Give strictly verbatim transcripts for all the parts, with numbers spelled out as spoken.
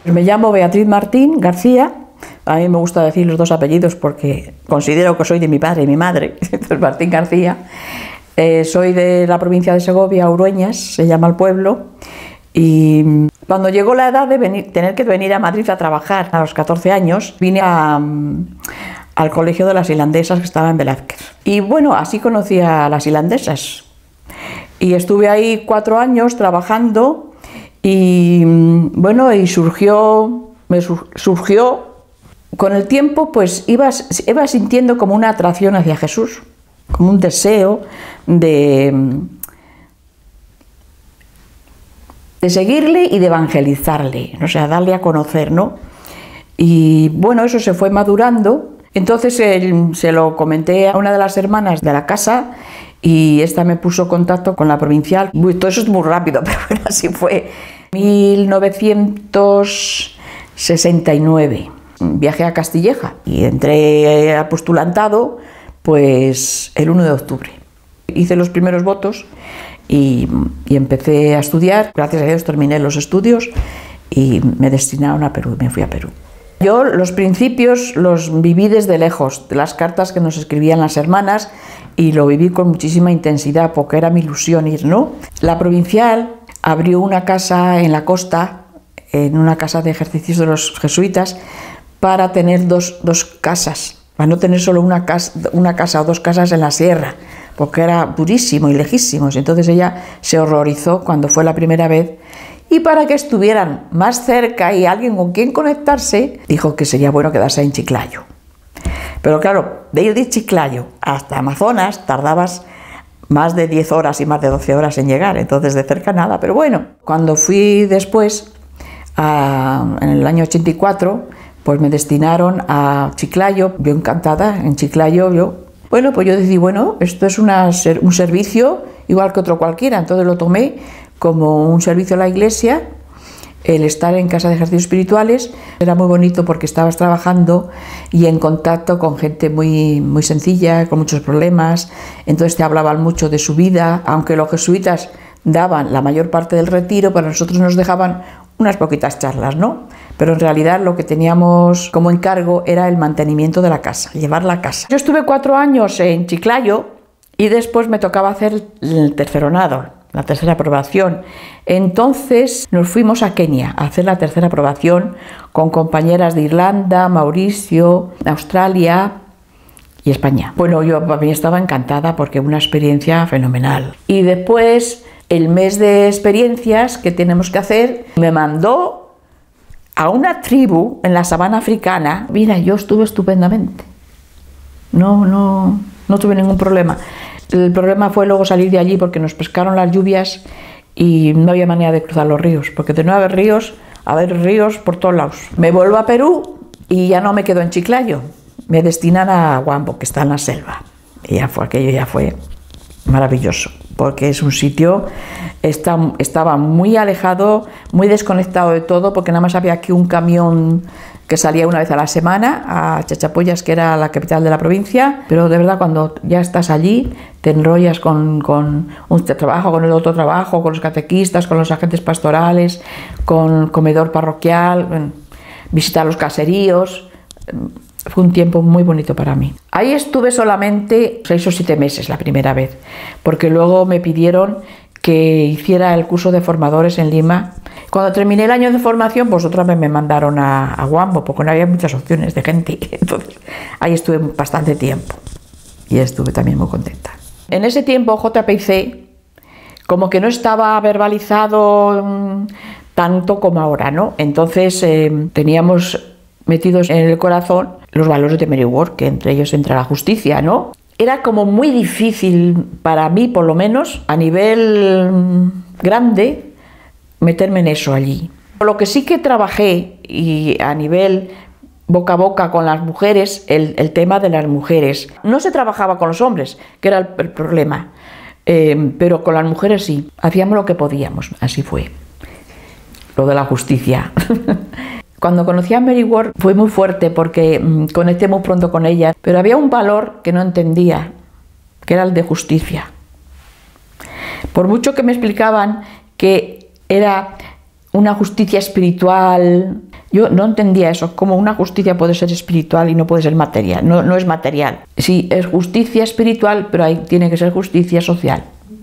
Me llamo Beatriz Martín García. A mí me gusta decir los dos apellidos porque considero que soy de mi padre y mi madre, entonces Martín García. Eh, soy de la provincia de Segovia, Urueñas, se llama el pueblo. Y cuando llegó la edad de venir, tener que venir a Madrid a trabajar, a los catorce años, vine a, al colegio de las irlandesas que estaba en Velázquez. Y bueno, así conocí a las irlandesas. Y estuve ahí cuatro años trabajando y bueno, y surgió, me surgió, con el tiempo pues iba, iba sintiendo como una atracción hacia Jesús, como un deseo de... de seguirle y de evangelizarle, o sea, darle a conocer, ¿no? Y bueno, eso se fue madurando. Entonces él, se lo comenté a una de las hermanas de la casa y esta me puso en contacto con la provincial. Uy, todo eso es muy rápido, pero bueno, así fue. mil novecientos sesenta y nueve viajé a Castilleja y entré a postulantado pues el uno de octubre. Hice los primeros votos y, y empecé a estudiar. Gracias a Dios terminé los estudios y me destinaron a Perú, me fui a Perú. Yo los principios los viví desde lejos, de las cartas que nos escribían las hermanas, y lo viví con muchísima intensidad porque era mi ilusión ir, ¿no? La provincial abrió una casa en la costa, en una casa de ejercicios de los jesuitas, para tener dos, dos casas, para no tener solo una casa, una casa o dos casas en la sierra, porque era durísimo y lejísimos. Entonces ella se horrorizó cuando fue la primera vez, y para que estuvieran más cerca y alguien con quien conectarse, dijo que sería bueno quedarse en Chiclayo. Pero claro, de ir de Chiclayo hasta Amazonas tardabas más de diez horas y más de doce horas en llegar, entonces de cerca nada. Pero bueno, cuando fui después, a, en el año ochenta y cuatro, pues me destinaron a Chiclayo. Yo encantada, en Chiclayo yo... Bueno, pues yo decidí, bueno, esto es una, un servicio igual que otro cualquiera, entonces lo tomé como un servicio a la iglesia. El estar en casa de ejercicios espirituales era muy bonito porque estabas trabajando y en contacto con gente muy, muy sencilla, con muchos problemas, entonces te hablaban mucho de su vida, aunque los jesuitas daban la mayor parte del retiro, para nosotros nos dejaban unas poquitas charlas, ¿no? Pero en realidad lo que teníamos como encargo era el mantenimiento de la casa, llevar la casa. Yo estuve cuatro años en Chiclayo y después me tocaba hacer el terceronado, la tercera aprobación. Entonces nos fuimos a Kenia a hacer la tercera aprobación con compañeras de Irlanda, Mauricio, Australia y España. Bueno, yo a mí estaba encantada porque una experiencia fenomenal. Y después, el mes de experiencias que tenemos que hacer, me mandó a una tribu en la sabana africana. Mira, yo estuve estupendamente. No, no, no tuve ningún problema. El problema fue luego salir de allí porque nos pescaron las lluvias y no había manera de cruzar los ríos, porque de no haber ríos, a haber ríos por todos lados. Me vuelvo a Perú y ya no me quedo en Chiclayo. Me destinan a Huambo, que está en la selva. Y ya fue, aquello ya fue maravilloso, porque es un sitio, está, estaba muy alejado, muy desconectado de todo, porque nada más había aquí un camión que salía una vez a la semana a Chachapoyas, que era la capital de la provincia, pero de verdad cuando ya estás allí te enrollas con, con un trabajo, con el otro trabajo, con los catequistas, con los agentes pastorales, con comedor parroquial, visitar los caseríos. Fue un tiempo muy bonito para mí. Ahí estuve solamente seis o siete meses la primera vez, porque luego me pidieron que hiciera el curso de formadores en Lima. Cuando terminé el año de formación, pues otra vez me mandaron a, a Huambo, porque no había muchas opciones de gente. Entonces, ahí estuve bastante tiempo y estuve también muy contenta. En ese tiempo, J P I C, como que no estaba verbalizado mmm, tanto como ahora, ¿no? Entonces, eh, teníamos metidos en el corazón los valores de Mary Ward, que entre ellos entra la justicia, ¿no? Era como muy difícil para mí, por lo menos, a nivel grande, meterme en eso allí. Lo que sí que trabajé, y a nivel boca a boca con las mujeres, el, el tema de las mujeres. No se trabajaba con los hombres, que era el, el problema, eh, pero con las mujeres sí, hacíamos lo que podíamos, así fue. Lo de la justicia. Cuando conocí a Mary Ward fue muy fuerte porque mmm, conecté muy pronto con ella, pero había un valor que no entendía, que era el de justicia. Por mucho que me explicaban que era una justicia espiritual, Yo no entendía eso, como una justicia puede ser espiritual y no puede ser material, no, no es material. Sí, es justicia espiritual, pero ahí tiene que ser justicia social,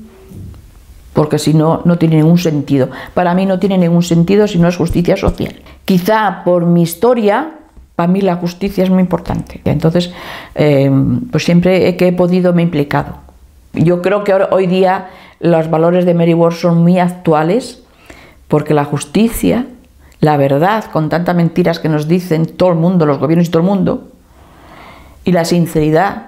porque si no, no tiene ningún sentido. Para mí no tiene ningún sentido si no es justicia social. Quizá por mi historia, para mí la justicia es muy importante. Entonces, eh, pues siempre que he podido me he implicado. Yo creo que ahora, hoy día los valores de Mary Ward son muy actuales, porque la justicia, la verdad, con tantas mentiras que nos dicen todo el mundo, los gobiernos y todo el mundo, y la sinceridad,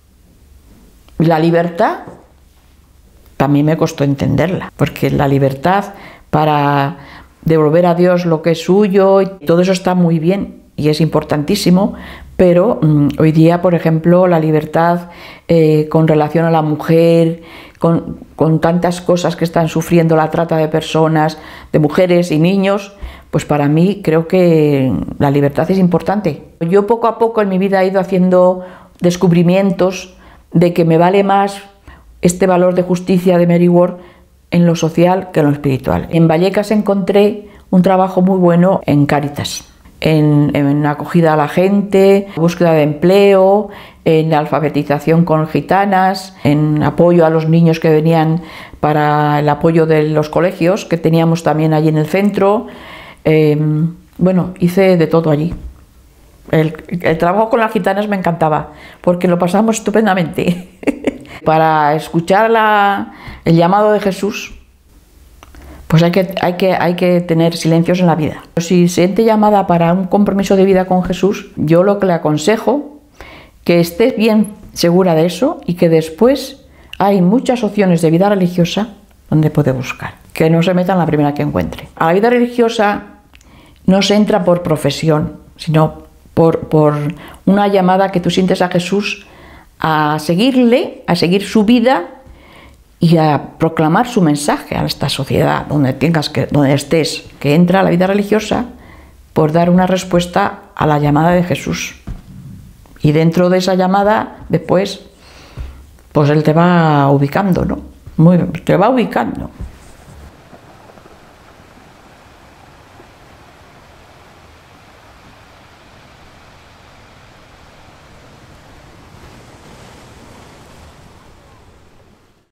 y la libertad, también me costó entenderla, porque la libertad para devolver a Dios lo que es suyo, y todo eso está muy bien y es importantísimo, pero mmm, hoy día, por ejemplo, la libertad eh, con relación a la mujer, con, con tantas cosas que están sufriendo la trata de personas, de mujeres y niños, pues para mí creo que la libertad es importante. Yo poco a poco en mi vida he ido haciendo descubrimientos de que me vale más este valor de justicia de Mary Ward en lo social que en lo espiritual. En Vallecas encontré un trabajo muy bueno en Cáritas, en, en acogida a la gente, búsqueda de empleo, en alfabetización con gitanas, en apoyo a los niños que venían para el apoyo de los colegios que teníamos también allí en el centro. Eh, bueno, hice de todo allí. El, el trabajo con las gitanas me encantaba porque lo pasamos estupendamente. Para escuchar la, el llamado de Jesús, pues hay que, hay, que, hay que tener silencios en la vida. Si siente llamada para un compromiso de vida con Jesús, yo lo que le aconsejo, que esté bien segura de eso y que después hay muchas opciones de vida religiosa donde puede buscar. Que no se meta en la primera que encuentre. A la vida religiosa no se entra por profesión, sino por, por una llamada que tú sientes a Jesús a seguirle, a seguir su vida y a proclamar su mensaje a esta sociedad donde tengas que, donde estés, que entra a la vida religiosa por dar una respuesta a la llamada de Jesús. Y dentro de esa llamada, después, pues él te va ubicando, ¿no? Muy, te va ubicando.